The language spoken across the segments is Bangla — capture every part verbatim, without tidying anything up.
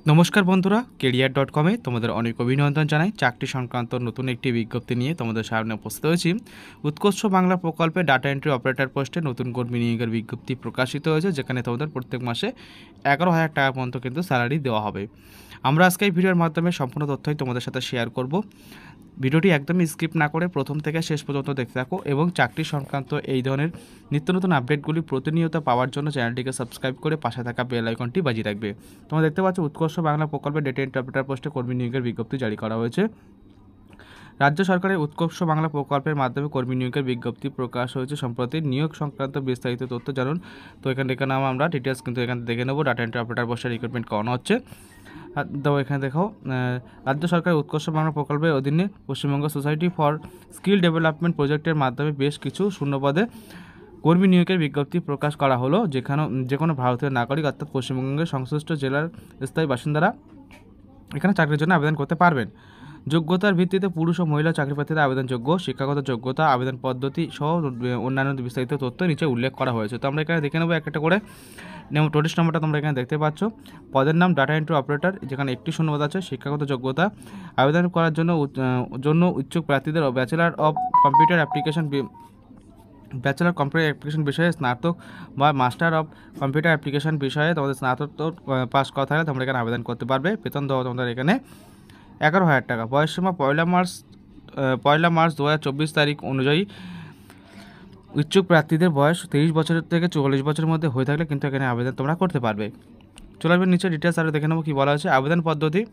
নমস্কার বন্ধুরা, কেরিয়ার ডট কমে তোমাদের অনেক অভিনন্দন জানাই। চাকরি সংক্রান্ত নতুন একটি বিজ্ঞপ্তি নিয়ে তোমাদের সামনে উপস্থিত হয়েছি। উৎকর্ষ বাংলা প্রকল্পে ডাটা এন্ট্রি অপারেটর পোস্টে নতুন কর্মী নিয়োগের বিজ্ঞপ্তি প্রকাশিত হয়েছে, যেখানে তোমাদের প্রত্যেক মাসে এগারো হাজার টাকা পর্যন্ত কিন্তু স্যালারি দেওয়া হবে। আমরা আজকে এই ভিডিওর মাধ্যমে সম্পূর্ণ তথ্যই তোমাদের সাথে শেয়ার করব। ভিডিওটি একদমই স্কিপ না করে প্রথম থেকে শেষ পর্যন্ত দেখতে থাকো এবং চাকরি সংক্রান্ত এই ধরনের নিত্য নতুন আপডেটগুলি প্রতিনিয়ত পাওয়ার জন্য চ্যানেলটিকে সাবস্ক্রাইব করে পাশে থাকা বেল আইকনটি বাজিয়ে রাখবে। তোমরা দেখতে পাচ্ছ উৎকর্ষ বাংলা প্রকল্পে ডেটা এন্ট্রি অপারেটর পোস্টে কর্মী নিয়োগের বিজ্ঞপ্তি জারি করা হয়েছে। রাজ্য সরকারের উৎকর্ষ বাংলা প্রকল্পের মাধ্যমে কর্মী নিয়োগের বিজ্ঞপ্তি প্রকাশ হয়েছে সম্প্রতি। নিয়োগ সংক্রান্ত বিস্তারিত তথ্য জানুন। তো এখানে দেখে নাম আমরা ডিটেলস কিন্তু এখানে দেখে নেবো। ডাটা এন্ট্রি অপারেটর পোস্টে রিক্রুটমেন্ট করানো হচ্ছে। তো এখানে দেখো, রাজ্য সরকারের উৎকর্ষ বাংলা প্রকল্পের অধীনে Paschimbanga society for skill development প্রজেক্টের মাধ্যমে বেশ কিছু শূন্যপদে কর্মী নিয়োগের বিজ্ঞপ্তি প্রকাশ করা হলো, যেখানে যে কোনো ভারতীয় নাগরিক অর্থাৎ পশ্চিমবঙ্গের সংশ্লিষ্ট জেলার স্থায়ী বাসিন্দারা এখানে চাকরির জন্য আবেদন করতে পারবেন। যোগ্যতার ভিত্তিতে পুরুষ ও মহিলা চাকরি প্রার্থীরা আবেদনযোগ্য। শিক্ষাগত যোগ্যতা, আবেদন পদ্ধতি সহ অন্যান্য বিস্তারিত তথ্য নিচে উল্লেখ করা হয়েছে। তো আমরা এখানে দেখে নেবো একটা করে। নোটিশ নম্বরটা তোমরা এখানে দেখতে পাচ্ছ। পদের নাম ডাটা এন্ট্রি অপারেটর, যেখানে একটি শূন্যপদ আছে। শিক্ষাগত যোগ্যতা, আবেদন করার জন্য জন্য ইচ্ছুক প্রার্থীদের bachelor of computer application bachelor computer application বিষয়ে স্নাতক বা মাস্টার অফ কম্পিউটার অ্যাপ্লিকেশন বিষয়ে তোমাদের স্নাতক পাস করা থাকলে তোমরা এখানে আবেদন করতে পারবে। বেতন দেওয়া তোমাদের এখানে এগারো হাজার টাকা। বয়সসীমা পয়লা মার্চ পয়লা মার্চ দু হাজার চব্বিশ তারিখ অনুযায়ী ইচ্ছুক প্রার্থীদের বয়স তিরিশ বছরের থেকে চল্লিশ বছরের মধ্যে হয়ে থাকলে কিন্তু এখানে আবেদন তোমরা করতে পারবে। চলে আসবে নিচে ডিটেলস আরও দেখে নেবো কী বলা হয়েছে। আবেদন পদ্ধতি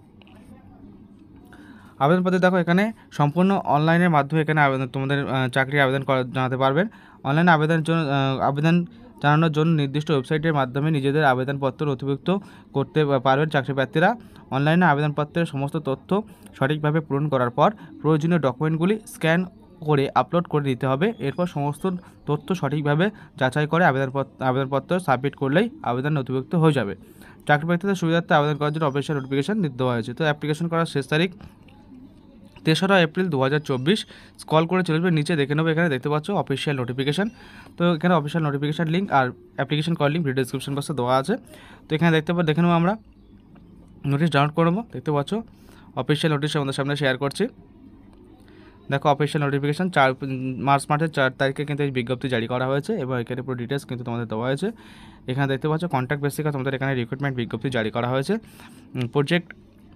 আবেদন পদ্ধতি দেখো, এখানে সম্পূর্ণ অনলাইনের মাধ্যমে এখানে আবেদন তোমাদের চাকরির আবেদন করা জানাতে পারবেন। অনলাইনে আবেদনের জন্য আবেদন জানানোর জন্য নির্দিষ্ট ওয়েবসাইটের মাধ্যমে নিজেদের আবেদনপত্র নথিভুক্ত করতে পারবেন চাকরি প্রার্থীরা। অনলাইনে আবেদনপত্রের সমস্ত তথ্য সঠিকভাবে পূরণ করার পর প্রয়োজনীয় ডকুমেন্টগুলি স্ক্যান করে আপলোড করে দিতে হবে। এরপর সমস্ত তথ্য সঠিকভাবে যাচাই করে আবেদনপত্র আবেদনপত্র সাবমিট করলেই আবেদন নথিভুক্ত হয়ে যাবে। চাকরি প্রার্থীদের সুবিধার্থে আবেদন করার জন্য অফিসিয়াল নোটিফিকেশন দেওয়া হয়েছে। তো অ্যাপ্লিকেশন করার শেষ তারিখ তেসরা এপ্রিল দু হাজার চব্বিশ। স্ক্রল করে চলে যাবে নিচে, দেখে নেবো এখানে দেখতে পাচ্ছ অফিসিয়াল নোটিফিকেশান। তো এখানে অফিসিয়াল নোটিফিকেশান লিঙ্ক আর অ্যাপ্লিকেশন করার লিঙ্ক ভিডিও ডিসক্রিপশন বক্সে দেওয়া আছে। তো এখানে দেখতে পাবো, দেখে নেবো আমরা নোটিশ ডাউনলোড করে নেবো। দেখতে পাচ্ছ অফিসিয়াল নোটিশ আমাদের সামনে শেয়ার করছি। দেখো অফিসিয়াল নোটিফিকেশান চার মার্চ মাসের চার তারিখে কিন্তু এই বিজ্ঞপ্তি জারি করা হয়েছে এবং এখানে পুরো ডিটেলস কিন্তু তোমাদের দেওয়া হয়েছে। এখানে দেখতে পাচ্ছ কন্ট্রাক্ট বেসিকে তোমাদের এখানে রিক্রুটমেন্ট বিজ্ঞপ্তি জারি করা হয়েছে। Project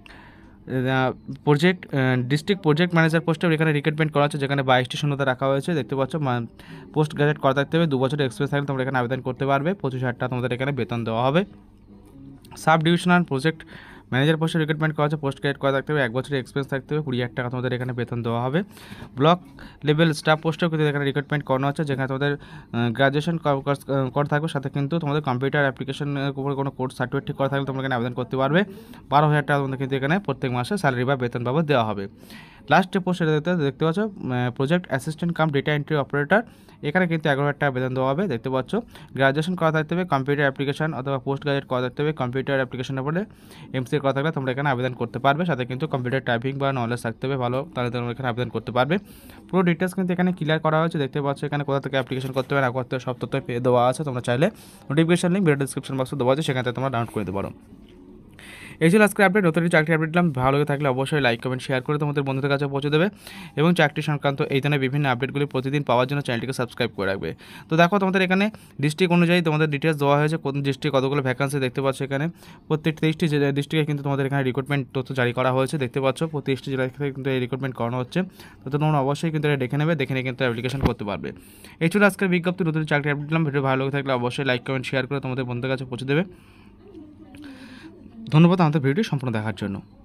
project district project manager পোস্টে এখানে রিক্রুটমেন্ট করা হচ্ছে, যেখানে বাইশটি শূন্যতা রাখা হয়েছে। দেখতে পাচ্ছ পোস্ট গ্রাজুয়েট করা থাকতে হবে, দু বছরের এক্সপিরিয়েন্স থাকলে তোমরা এখানে আবেদন করতে পারবে। পঁচিশ হাজার টাকা তোমাদের এখানে বেতন দেওয়া হবে। সাব ডিভিশনাল প্রজেক্ট ম্যানেজার পোস্টে রিক্রুটমেন্ট করা হচ্ছে, পোস্ট গ্রেড করা থাকতে হবে, এক বছরের এক্সপিরিয়েন্স থাকতে হবে, কুড়ি হাজার টাকা তোমাদের এখানে বেতন দেওয়া হবে। ব্লক লেভেল স্টাফ পোস্টেও কিন্তু এখানে রিক্রুটমেন্ট করানো হচ্ছে, যেখানে তোমাদের গ্রাজুয়েশন করা থাকবে, সাথে কিন্তু তোমাদের কম্পিউটার অ্যাপ্লিকেশনের উপরে কোনো কোর্স সার্টিফিকেট ঠিক করা থাকলে তোমরা এখানে আবেদন করতে পারবে। বারো হাজার টাকা তোমাদের কিন্তু এখানে প্রত্যেক মাসে স্যালারি বা বেতন বাবদ দেওয়া হবে। লাস্ট যে পোস্ট দেখতে দেখতে পাচ্ছ project assistant cum data entry operator, এখানে কিন্তু এগারো হাজার টাকা বেতন দেওয়া হবে। দেখতে পাচ্ছ গ্রাজুয়েশন করা থাকতে হবে, কম্পিউটার অ্যাপ্লিকেশন অথবা পোস্ট গ্রাজুয়েট করা থাকতে হবে, কম্পিউটার অ্যাপ্লিকেশনের উপরে এমসিএ করা থাকলে তোমরা এখানে আবেদন করতে পারবে, সাথে কিন্তু কম্পিউটার টাইপিং বা নলেজ থাকতে হবে ভালো, তাহলে তোমরা এখানে আবেদন করতে পারবে। পুরো ডিটেলস কিন্তু এখানে ক্লিয়ার করা হয়েছে। দেখতে পাচ্ছ এখানে কোথা থেকে অ্যাপ্লিকেশন করতে হবে না করতে হবে সব তথ্য পেয়ে দেওয়া আছে। তোমরা চাইলে নোটিফিকেশন লিঙ্ক ভিডিও ডিসক্রিপশন বক্সে দেওয়া আছে, সেখান থেকে তোমরা ডাউনলোড করে দিতে পারো। এই ছিল আজকের আপডেট। নতুন চাকরি আপডেট দিলাম, ভালো লাগে থাকলে অবশ্যই লাইক কমেন্ট শেয়ার করে তোমাদের বন্ধুদের কাছে পৌঁছে দেবে এবং চাকরি সংক্রান্ত এই ধরনের বিভিন্ন আপডেটগুলি প্রতিদিন পাওয়ার জন্য চ্যানেলটিকে সাবস্ক্রাইব করে রাখবে। তো দেখো তোমাদের এখানে ডিস্ট্রিক্ট অনুযায়ী তোমাদের ডিটেলস দেওয়া হয়েছে, কোন ডিস্ট্রিক্ট কতগুলো ভ্যাকান্সি দেখতে পাচ্ছ। এখানে প্রত্যেক তেইশটি ডিস্ট্রিক্টে কিন্তু তোমাদের এখানে রিক্রুটমেন্ট তথ্য জারি করা হয়েছে। দেখতে পাচ্ছ প্রতিটি জেলা থেকে কিন্তু এই রিক্রুটমেন্ট করানো হচ্ছে। তো তোমরা অবশ্যই কিন্তু এটা দেখে নেবে, দেখে নিয়ে কিন্তু অ্যাপ্লিকেশন করতে পারবে। এই ছিল আজকের বিজ্ঞপ্তি, নতুন চাকরি আপডেট দিলাম। ভিডিও ভালো লাগে থাকলে অবশ্যই লাইক কমেন্ট শেয়ার করে তোমাদের বন্ধুদের কাছে পৌঁছে দেবে। ধন্যবাদ আমাদের ভিডিওটি সম্পূর্ণ দেখার জন্য।